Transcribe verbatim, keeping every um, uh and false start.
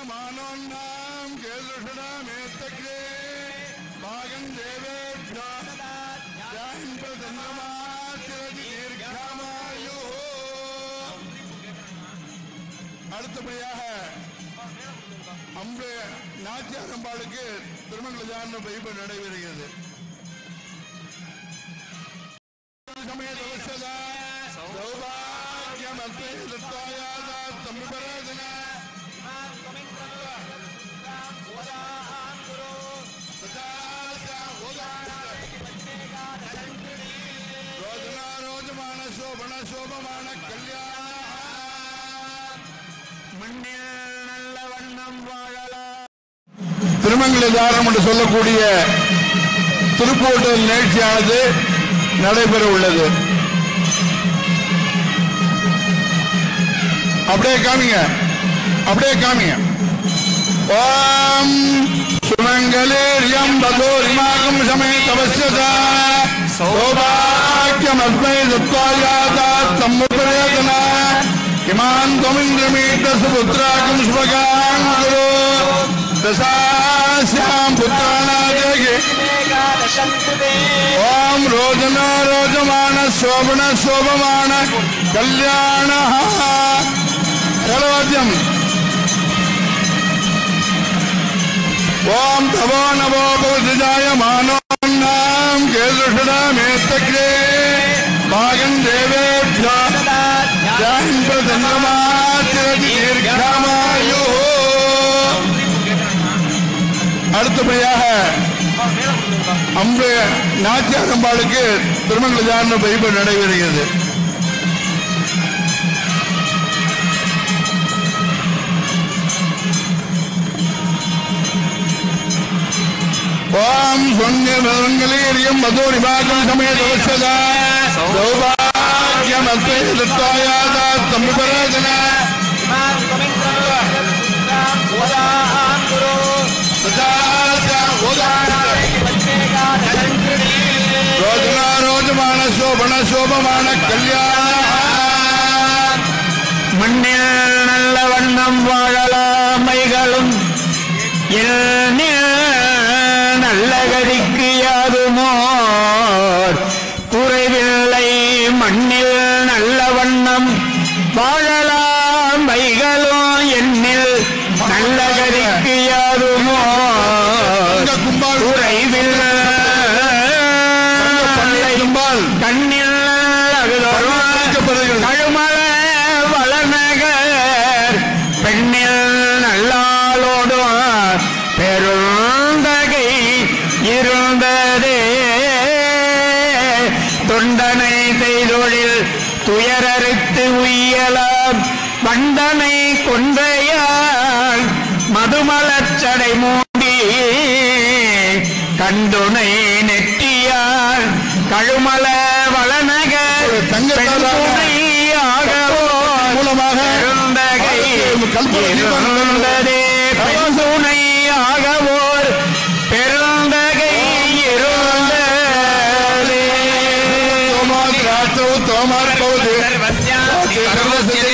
मानोन्नाम केलुषणामेतग्रे भागं देवेभ्यो जायं प्रचन्द्रमातिरति दीर्घामायुः அடுத்தபடியாக அம்பு நாச்சியாரம்பாளுக்கு திருமங்கலஜான வைபவம் நடைபெறுகிறது. ரோஜமான சோபன சோபமான கல்யாண நல்ல வண்ணம் வாழலாம். திருமங்கலஜானம் என்று சொல்லக்கூடிய திருப்பூட்டல் நிகழ்ச்சியானது நடைபெற உள்ளது. அப்படியே காமிங்க, அப்படியே காமிங்க. ஓம் சுமங்கலேரியம் பதோரிமாகம் சமேதவஸ்யதா சௌபாக்யமஸ்மை தத்வாயாதா தம்முபரேதனா இமான் தொமிந்திரமீட்ட சுபுத்ராகம் சுபகாம் குரு தசாஸ்யாம் புத்ராணாதேகி ஓம் ரோஜனா ரோஜமான சோபன சோபமான கல்யாண சர்வஜம் ஓம் தவோ நவோ பவதிஜாய மானோன்னாம் கேதுஷணாமேத்தக்ரே பாகன் தேவேभ्यो ஜாயம் பிரதன்னமாத்திரதி தீர்காமாயு. அடுத்தபடியாக அம்பு நாச்சியாரம்பாளுக்கு திருமங்கலஜான வைபவம் நடைபெறுகிறது. ஓம் சொங்கலேரியம் மதுரிமாகம் சமேதவஸ்யதா சௌபாக்யமஸ்மை தத்வாயாதா தம்முபரேதனா ரோஜனா ரோஜமான சோபன சோபமான கல்யாண மண்ணில் நல்ல வண்ணம் வாழலாமைகளும் நல்ல கதிக்கு யாதுமோ குறைவில்லை. மண்ணில் நல்ல வண்ணம் வாழலாம் வைகளும் எண்ணில் நல்ல கதிக்கு யாதுமோ குறைவில்லை. கண்ணில் கழுமல வளநகர் பெண்ணில் நல்லாளோடும் பெருந்தகை இருந்ததே தொண்டனை செய்தொழில் துயரறுத்து உய்யலாம் வண்டனை கொன்றையால் மதுமலச்சடை மூடி கண்டுனை நெட்டியால் கழுமல வளநகர் பெண்துணையாகவோ பெருந்தகை இருந்ததே பெண்துணையாகவோர் பெருந்தகை இருந்ததே.